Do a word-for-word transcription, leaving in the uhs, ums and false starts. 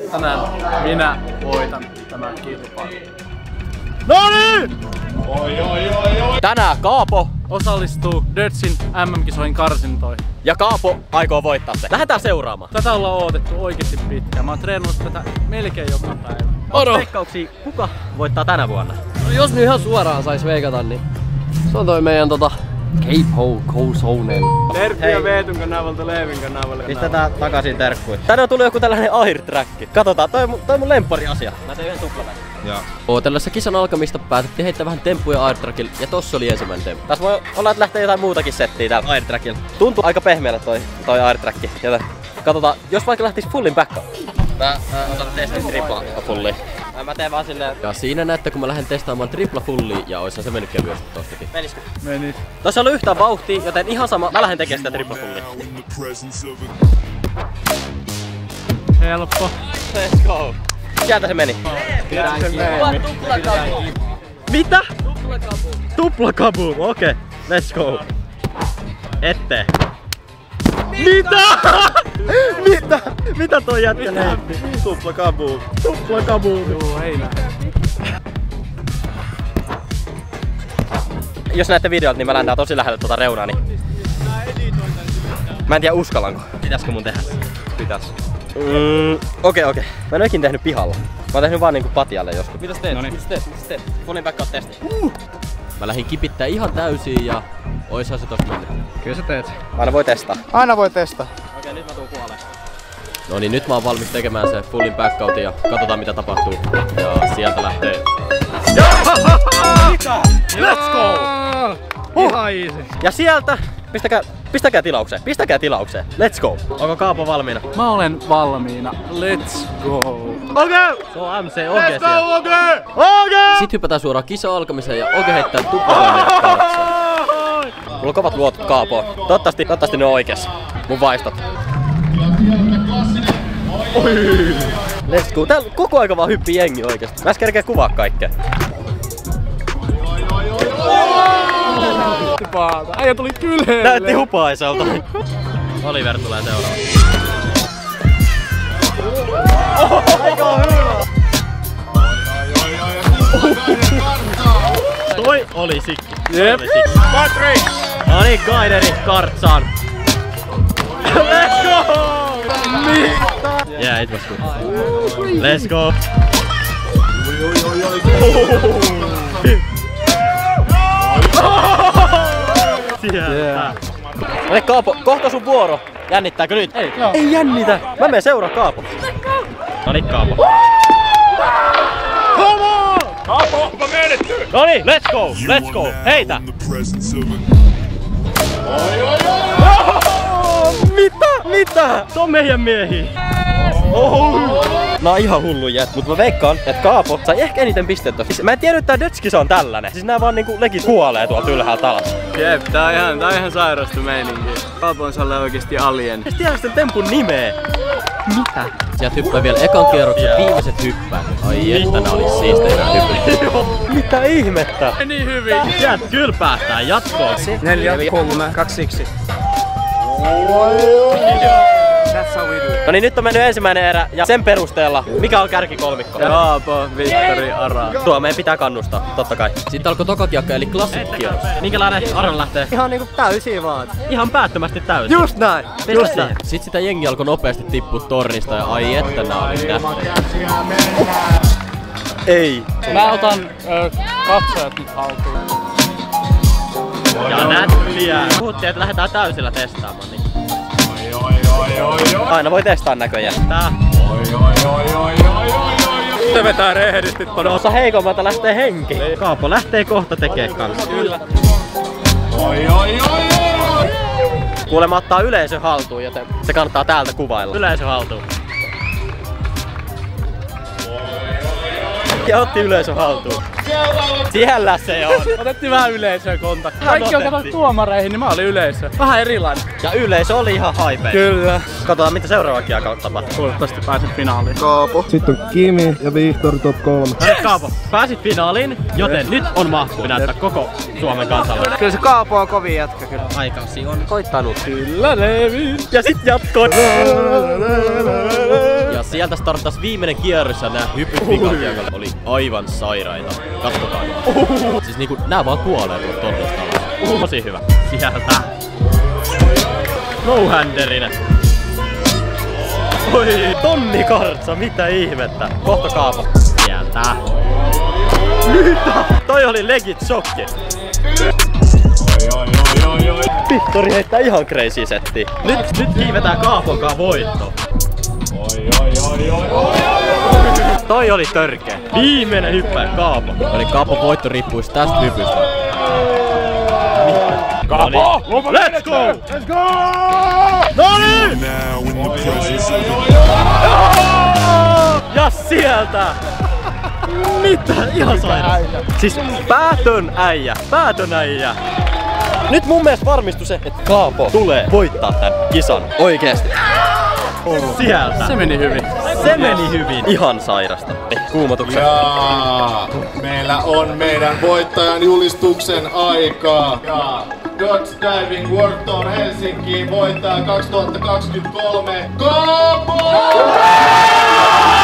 Tänään minä voitan tämän kilpailun. Noniin! Oi, oi, oi, oi. Tänään Kaapo Osallistuu Dirtsin M M-kisoihin karsintoihin. ja Kaapo aikoo voittaa se. Lähdetään seuraamaan. Tätä ollaan odotettu oikeesti pitkään. Mä oon treenannut tätä melkein joka päivä. Onko veikkauksia, kuka voittaa tänä vuonna? No jos nyt ihan suoraan sais veikata, niin se on toi meidän tota Cape Cozonen. Terkkuja Veetun kanavalta Leevin kanavalle. Pistetään takaisin terkkuja. Tänne on tullut joku tällainen air-track. Katsotaan, toi, toi on mun lemppari asia. Mä tein yhden tuplaväin. Ootellessa kisan alkamista päätettiin heittää vähän temppuja airtrackilla ja tossa oli ensimmäinen temppu. Tässä voi olla, että lähtee jotain muutakin settiä täällä air-trackilla. Tuntuu aika pehmeältä toi, toi air-track. Joten katsotaan, jos vaikka lähtis fullin backa. Mä, mä otan testin tripla fullia. Mä, mä teen vaan silleen... Ja siinä näette, kun mä lähden testaamaan tripla fullia ja oishan se mennyt kevyesti tostakin. Meniskö? Menis. Tossa oli yhtään vauhtia, joten ihan sama. Mä lähden tekemään sitä tripla fullia. Helppo. Let's go. Sieltä se meni. Sieltä se meni. Mitä? Tuplakaboom, okei. Okay. Let's go. Ette. Mitä? Mitä? Mitä toi jätkä näytti? Tuplakaboom. Tuplakaboom. Joo, ei näe. Jos näette videolta, niin mä lähdän tosi lähelle tuota reunaa, niin... Mä en tiedä uskallanko. Pitäisikö mun tehdä? Pitäis. Mm, okei okay, okei. Okay. Mä en oo ikin tehnyt pihalla. Mä oon tehnyt vaan niinku patjalle joskus. Mitäs teet? Noniin. Mitäs teet? Mitäs teet? Fullin back out testi. Uh. Mä lähdin kipittää ihan täysin ja oishan se tossa mennyt. Kyllä sä teet. Aina voi testaa. Aina voi testaa. Okei, okay, nyt mä tuun puoleen. No niin, nyt mä oon valmis tekemään se fullin backoutin ja katsotaan mitä tapahtuu. Ja sieltä lähtee. Let's go! Uh. Ihan easy. Ja sieltä, pistäkää, pistäkää tilaukseen, pistäkää tilaukseen. Let's go. Onko Kaapo valmiina? Mä olen valmiina. Let's go. Okei! Okay. Se on M C Oge siellä. Let's go, Oge! Oge! Sitten hypätään suoraan kisa alkamiseen ja Oge heittää tuplaväinen kartsa. Mulla on kovat luotot Kaapoon. Toivottavasti, toivottavasti ne on oikeassa. Mun vaistot. Oi. Let's go. Täällä koko aika vaan hyppii jengi oikeesti. Mä äsken kerkeä kuvaa kaikkea. Äijä tuli kylheelle. Näytti hupaiselta. Oliver tulee seuraavaksi. Aika hyvä. Toi oli sikki. Jep. Patrick! No niin, Gaideri kartsaan. Let's go! Mitä? Yeah, it was good. Let's go. Sieltä. No niin, Kaapo, kohta sun vuoro. Jännittääkö nyt? Ei. Joo. Ei jännitä. Mä menen seuraa Kaapo. No niin, Kaapo. Come on! Kaapo, onko menetty? No niin, let's go, let's go. Heitä! Oi, oi, oi! Oh, mitä? Mitä? Se on meidän miehiä. Oh. Nää on ihan hullu jät, mut mä veikkaan, että Kaapo sai ehkä eniten pistettä. Siis mä en tiedä, että tää Dutch-kisa on tällainen. Siis nää vaan niinku legit kuolee tuolta ylhäältä alas. Jep, tää on ihan, tää on ihan sairastu meininki. Kaapo on salle oikeesti alien. Edes tiedä sen tempun nimeä. Mitä? Sieltä hyppää vielä ekan kierroksen Joo. viimeiset hyppäät. Ai että nää olis siisteinä hyppää. Mitä ihmettä? Niin hyvin. Sieltä kyllä päästään jatkoon. Neljä, kolme, kaksi, yksi. That's how we do it. No niin, nyt on mennyt ensimmäinen erä ja sen perusteella, mikä on kärkikolmikko? Kaapo, Vittori, Ara. Tuo meidän pitää kannustaa, totta kai. Sitten alkoi toka kiekka eli classic-kierros. Minkälainen Aron lähtee? Ihan niinku täysiä vaan. Ihan päättömästi täysin. Just näin. Just näin. Sitten sitä jengi alkoi nopeasti tippua tornista ja ai että nää oli nähtäjä. Ei. Mä otan ö, katsojat nyt haltuun. Ja nättiä. Puhuttiin, että lähdetään täysillä testaamaan. Niin. Oi, oi, oi, oi, oi! Aina voi testaa näköjään. Tää. Oi, oi, oi, oi, oi, oi! Se vetää rehdisti Osa heikommalta lähtee henki. Kaapo lähtee kohta tekee kanssa. Kyllä. Oi, oi, oi, oi! Kuulemma ottaa yleisö haltuun, joten se kannattaa täältä kuvailla. Yleisö haltuun. Ja otti yleisö haltuun. Siellä se on. Otettiin vähän yleisöä kontaktia. Kaikki on katsottu tuomareihin, niin mä olin yleisö. Vähän erilainen. Ja yleisö oli ihan haipea. Kyllä. Katsotaan mitä seuraava kierros tapahtuu. Toivottavasti pääsen finaaliin. Kaapo. Sitten on Kimi ja Vihtori top kolme. No nyt Kaapo, pääsit finaaliin, joten nyt on mahdollisuus näyttää koko Suomen kansalle. Kyllä se Kaapo on kovin jätkä kyllä. Aikausi on koittanut. Kyllä Leevi. Ja sit jatkoon. Ja sieltä starttas viimeinen kierros ja nää hypyt vikakiekalla oli aivan sairaita. Kattokaa. Uh. Siis niinku nää vaan kuolee tuolta tornista alas. Uh. Tosi hyvä. Sieltä. No-handerinen. Oi, Tonni Kartsa, mitä ihmettä. Kohta Kaapo. Sieltä. Mitä? Toi oli legit shokki. Oi, oi, oi, oi, oi. Vittori heittää ihan crazy setti. Nyt, nyt kiivetään Kaaponkaan voitto. Oi, oi, oi, oi, oi. Toi oli törkeä. Viimeinen hyppää Kaapo. Eli Kaapon voitto riippuisi tästä hypystä. Kaapo! Let's go! Let's go! Noniin! Ja sieltä! Mitä? Ihan sairaan. Siis päätön äijä, päätön äijä. Nyt mun mielestä varmistui se, että Kaapo tulee voittaa tän kisan. Oikeesti. Sieltä. Se meni hyvin. Se meni hyvin. Ihan sairasta. Kuumotuksen. Ja meillä on meidän voittajan julistuksen aika. Ja Dodge Diving World Tour Helsinki voittaa kaksituhattakaksikymmentäkolme Kaapo!